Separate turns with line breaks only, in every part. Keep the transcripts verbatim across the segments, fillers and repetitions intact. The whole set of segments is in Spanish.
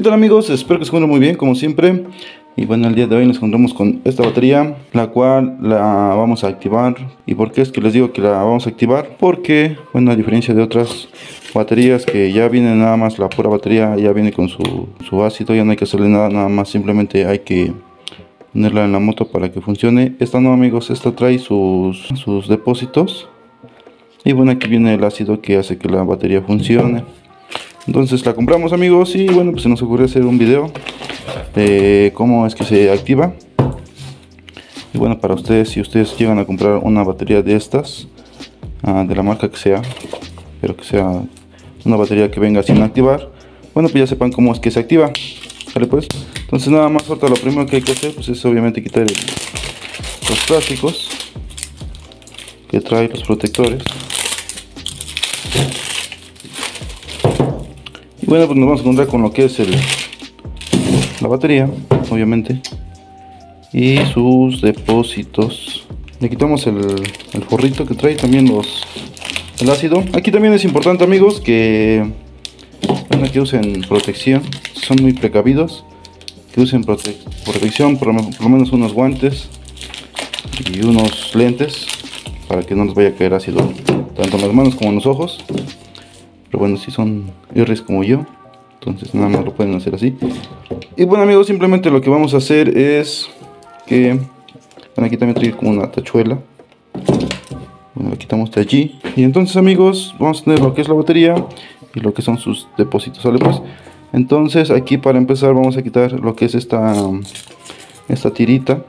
tal amigos? Espero que se encuentren muy bien como siempre. Y bueno, el día de hoy nos encontramos con esta batería, la cual la vamos a activar. ¿Y por qué es que les digo que la vamos a activar? Porque, bueno, a diferencia de otras baterías que ya viene nada más la pura batería, ya viene con su, su ácido, ya no hay que hacerle nada, nada más simplemente hay que ponerla en la moto para que funcione. Esta no, amigos, esta trae sus, sus depósitos. Y bueno, aquí viene el ácido que hace que la batería funcione. Entonces la compramos, amigos, y bueno, pues se nos ocurrió hacer un video de cómo es que se activa. Y bueno, para ustedes, si ustedes llegan a comprar una batería de estas, uh, de la marca que sea, pero que sea una batería que venga sin activar, bueno, pues ya sepan cómo es que se activa. ¿Vale? Pues entonces nada más falta, lo primero que hay que hacer pues es obviamente quitar el, los plásticos que trae, los protectores. Y bueno, pues nos vamos a encontrar con lo que es el, la batería, obviamente, y sus depósitos. Le quitamos el, el forrito que trae, también los el ácido. Aquí también es importante, amigos, que, bueno, que usen protección, son muy precavidos, que usen prote protección, por, por lo menos unos guantes y unos lentes para que no les vaya a caer ácido tanto en las manos como en los ojos. Pero bueno, si son irris como yo, entonces nada más lo pueden hacer así. Y bueno, amigos, simplemente lo que vamos a hacer es que, bueno, aquí también trae como una tachuela. Bueno, lo quitamos de allí. Y entonces, amigos, vamos a tener lo que es la batería y lo que son sus depósitos, ¿sale? Pues entonces aquí, para empezar, vamos a quitar lo que es esta esta tirita.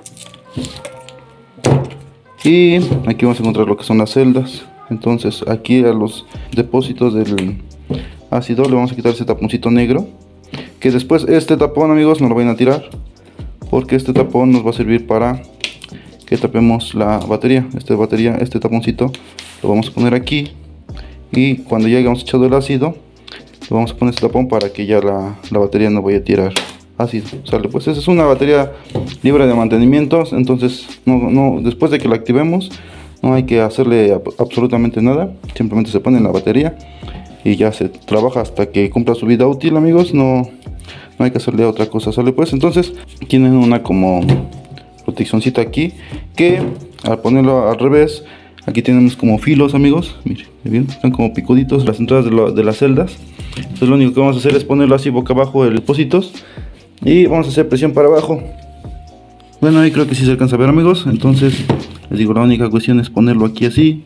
Y aquí vamos a encontrar lo que son las celdas. Entonces aquí a los depósitos del ácido le vamos a quitar ese taponcito negro, que después este tapón, amigos, no lo vayan a tirar, porque este tapón nos va a servir para que tapemos la batería. Este batería, este taponcito lo vamos a poner aquí, y cuando ya hayamos echado el ácido le vamos a poner este tapón para que ya la, la batería no vaya a tirar ácido. Sale, pues esa es una batería libre de mantenimiento. Entonces no, no, después de que la activemos no hay que hacerle absolutamente nada, simplemente se pone en la batería y ya se trabaja hasta que cumpla su vida útil, amigos. No, no hay que hacerle otra cosa, ¿sale? Pues entonces tienen una como proteccioncita aquí, que al ponerlo al revés, aquí tenemos como filos, amigos. Miren, bien, están como picuditos las entradas de, lo, de las celdas. Entonces lo único que vamos a hacer es ponerlo así boca abajo el depósitos y vamos a hacer presión para abajo. Bueno, ahí creo que sí se alcanza a ver, amigos. Entonces les digo, la única cuestión es ponerlo aquí así,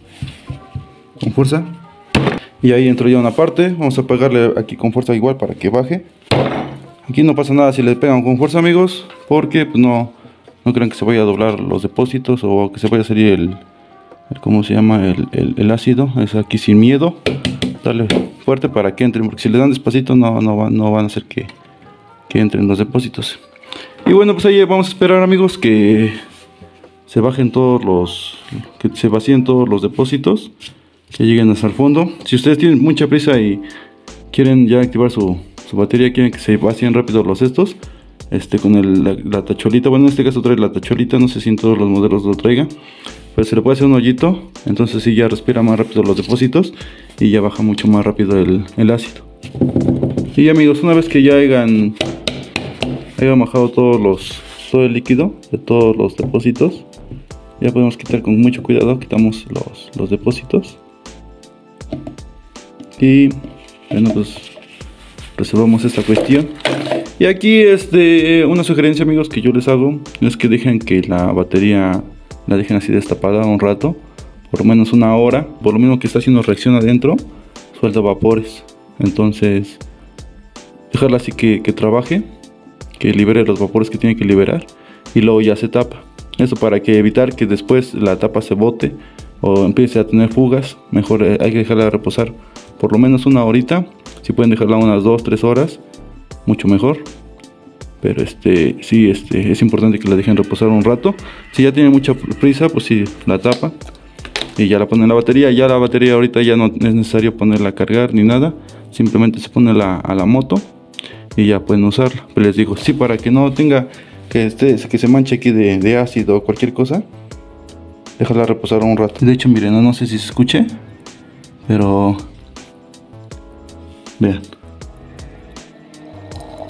con fuerza. Y ahí entró ya una parte. Vamos a pegarle aquí con fuerza igual para que baje. Aquí no pasa nada si le pegan con fuerza, amigos, porque pues no, no crean que se vaya a doblar los depósitos o que se vaya a salir el, el ¿cómo se llama? El, el, el ácido. Es aquí sin miedo. Darle fuerte para que entren, porque si le dan despacito no, no, va, no van a hacer que, que entren los depósitos. Y bueno, pues ahí vamos a esperar, amigos, que se bajen todos los, que se vacíen todos los depósitos, que lleguen hasta el fondo. Si ustedes tienen mucha prisa y quieren ya activar su, su batería, quieren que se vacíen rápido los estos, este con el, la, la tacholita, bueno, en este caso trae la tacholita, no sé si en todos los modelos lo traiga, pero se le puede hacer un hoyito, entonces sí ya respira más rápido los depósitos y ya baja mucho más rápido el, el ácido. Y amigos, una vez que ya hayan hayan bajado todos los todo el líquido de todos los depósitos, ya podemos quitar con mucho cuidado, quitamos los, los depósitos y bueno, pues resolvamos esta cuestión. Y aquí este una sugerencia, amigos, que yo les hago es que dejen que la batería la dejen así destapada un rato, por lo menos una hora. Por lo mismo que está haciendo reacción adentro, suelta vapores, entonces dejarla así que, que trabaje, que libere los vapores que tiene que liberar, y luego ya se tapa. Eso para que evitar que después la tapa se bote o empiece a tener fugas. Mejor eh, hay que dejarla reposar por lo menos una horita. Si pueden dejarla unas dos tres horas, mucho mejor. Pero este sí, este es importante que la dejen reposar un rato. Si ya tiene mucha prisa, pues sí, la tapa y ya la ponen en la batería. Ya la batería ahorita ya no es necesario ponerla a cargar ni nada, simplemente se pone la, a la moto y ya pueden usarla. Pero les digo, sí, para que no tenga que, esté, que se manche aquí de, de ácido o cualquier cosa, déjala reposar un rato. De hecho, miren, no, no sé si se escuche, pero vean,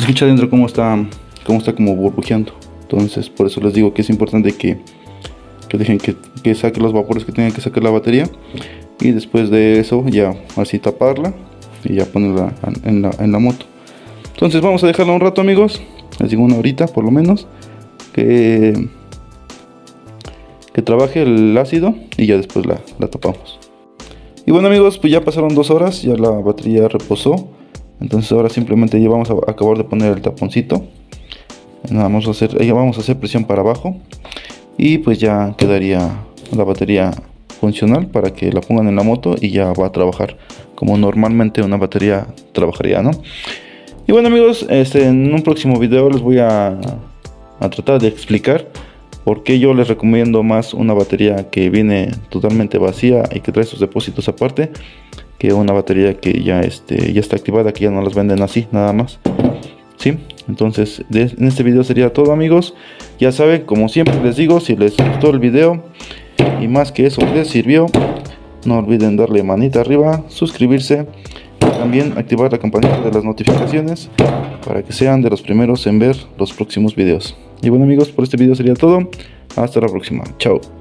escucha dentro cómo está, cómo está como burbujeando. Entonces por eso les digo que es importante que, que dejen que, que saque los vapores que tenga que sacar la batería. Y después de eso ya así taparla y ya ponerla en la, en la moto. Entonces vamos a dejarla un rato, amigos. Les digo una horita por lo menos. Que, que trabaje el ácido y ya después la, la tapamos. Y bueno, amigos, pues ya pasaron dos horas. Ya la batería reposó. Entonces ahora simplemente ya vamos a acabar de poner el taponcito. Nada más vamos a hacer, ya vamos a hacer presión para abajo. Y pues ya quedaría la batería funcional para que la pongan en la moto y ya va a trabajar como normalmente una batería trabajaría, ¿no? Y bueno, amigos, este, en un próximo video les voy a, a tratar de explicar por qué yo les recomiendo más una batería que viene totalmente vacía y que trae sus depósitos aparte, que una batería que ya, este, ya está activada, que ya no las venden así, nada más. ¿Sí? Entonces, de, en este video sería todo, amigos. Ya saben, como siempre les digo, si les gustó el video y más que eso les sirvió, no olviden darle manita arriba, suscribirse y también activar la campanita de las notificaciones para que sean de los primeros en ver los próximos videos. Y bueno, amigos, por este video sería todo. Hasta la próxima. Chao.